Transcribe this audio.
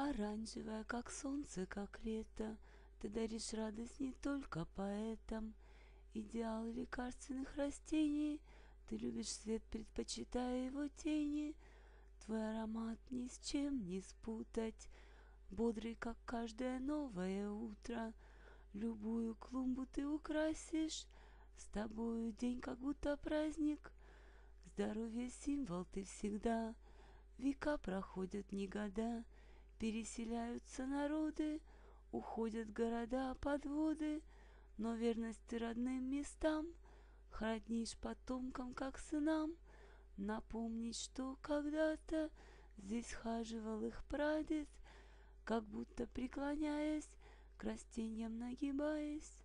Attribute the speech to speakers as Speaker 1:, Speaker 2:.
Speaker 1: Оранжевая, как солнце, как лето, ты даришь радость не только поэтам. Идеал лекарственных растений, ты любишь свет, предпочитая его тени. Твой аромат ни с чем не спутать, бодрый, как каждое новое утро. Любую клумбу ты украсишь, с тобою день как будто праздник. Здоровье символ ты всегда, века проходят не года, переселяются народы, уходят города под воды, но верность ты родным местам хранишь потомкам, как сынам. Напомнить, что когда-то здесь хаживал их прадед, как будто преклоняясь, к растениям нагибаясь.